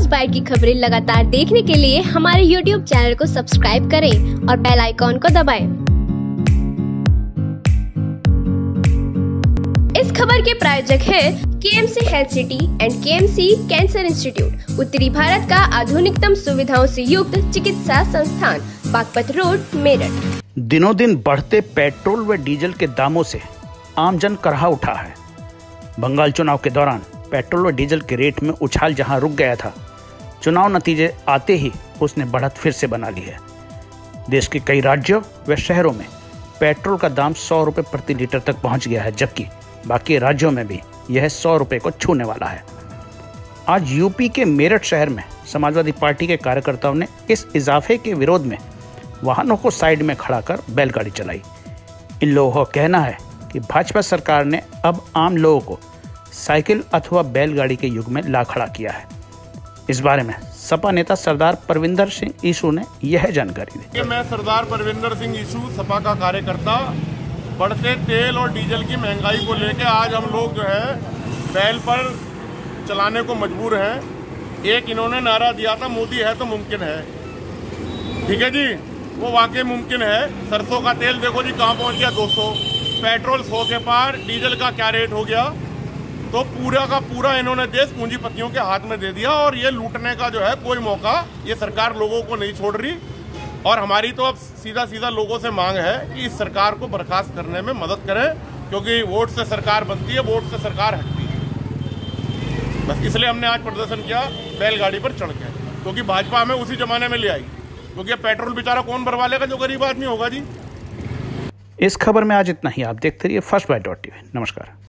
First bite की खबरें लगातार देखने के लिए हमारे YouTube चैनल को सब्सक्राइब करें और बेल आइकॉन को दबाएं। इस खबर के प्रायोजक है KMC health city and KMC cancer institute, उत्तरी भारत का आधुनिकतम सुविधाओं से युक्त चिकित्सा संस्थान, बागपत रोड, मेरठ। दिनों दिन बढ़ते पेट्रोल व डीजल के दामों से आमजन करहा उठा है। बंगाल चुनाव के दौरान पेट्रोल व डीजल के रेट में उछाल जहां रुक गया था, चुनाव नतीजे आते ही उसने बढ़त फिर से बना ली है। देश के कई राज्यों व शहरों में पेट्रोल का दाम 100 रुपये प्रति लीटर तक पहुंच गया है, जबकि बाकी राज्यों में भी यह 100 रुपये को छूने वाला है। आज यूपी के मेरठ शहर में समाजवादी पार्टी के कार्यकर्ताओं ने इस इजाफे के विरोध में वाहनों को साइड में खड़ा कर बैलगाड़ी चलाई। इन लोगों का कहना है कि भाजपा सरकार ने अब आम लोगों को साइकिल अथवा बैलगाड़ी के युग में ला खड़ा किया है। इस बारे में सपा नेता सरदार परविंदर सिंह ईशू ने यह जानकारी दी। मैं सरदार परविंदर सिंह ईशू, सपा का कार्यकर्ता, बढ़ते तेल और डीजल की महंगाई को लेकर आज हम लोग जो है बैल पर चलाने को मजबूर हैं। एक इन्होंने नारा दिया था, मोदी है तो मुमकिन है। ठीक है जी, वो वाकई मुमकिन है। सरसों का तेल देखो जी कहाँ पहुँच गया, 200। पेट्रोल 100 के पार, डीजल का क्या रेट हो गया। तो पूरा का पूरा इन्होंने देश पूंजीपतियों के हाथ में दे दिया और ये लूटने का जो है कोई मौका ये सरकार लोगों को नहीं छोड़ रही। और हमारी तो अब सीधा लोगों से मांग है कि इस सरकार को बर्खास्त करने में मदद करें, क्योंकि वोट से सरकार बनती है, वोट से सरकार हटती है। बस इसलिए हमने आज प्रदर्शन किया बैलगाड़ी पर चढ़ के, क्योंकि भाजपा हमें उसी जमाने में ले आई। क्योंकि पेट्रोल बेचारा कौन भरवा लेगा, जो गरीब आदमी होगा जी। इस खबर में आज इतना ही। आप देखते रहिए फर्स्ट बाइट.tv। नमस्कार।